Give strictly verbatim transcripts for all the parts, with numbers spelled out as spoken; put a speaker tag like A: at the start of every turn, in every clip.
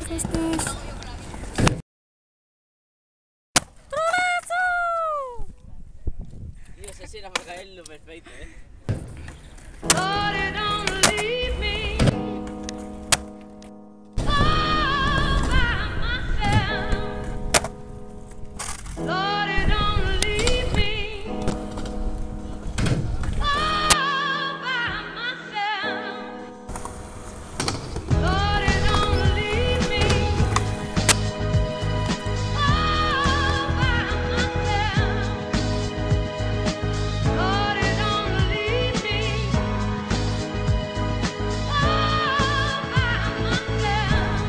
A: testis.
B: Io stasera Margarello perfetto, eh.
C: Lord, don't leave me all by myself. Lord, don't leave me all by myself. Lord, don't leave me all by myself. Lord, don't leave me all by myself.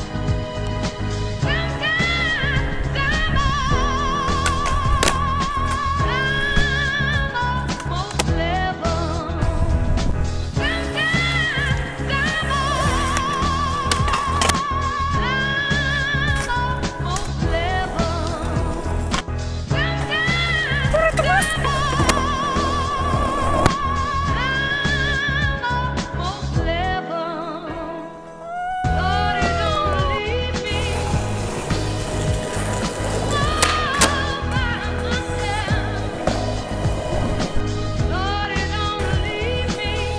C: Sometimes I'm almost level. Sometimes I'm almost level. Sometimes I'm almost level. Lord, don't leave me all by myself. Lord, don't leave me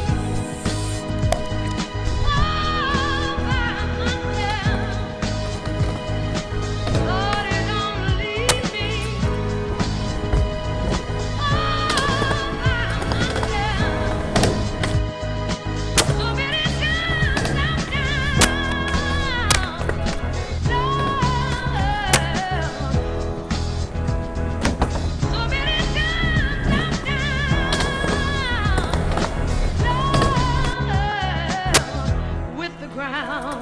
C: all by myself. Lord, don't leave me all by myself. So many times I'm down, Lord. So many times I'm down, Lord, with the ground.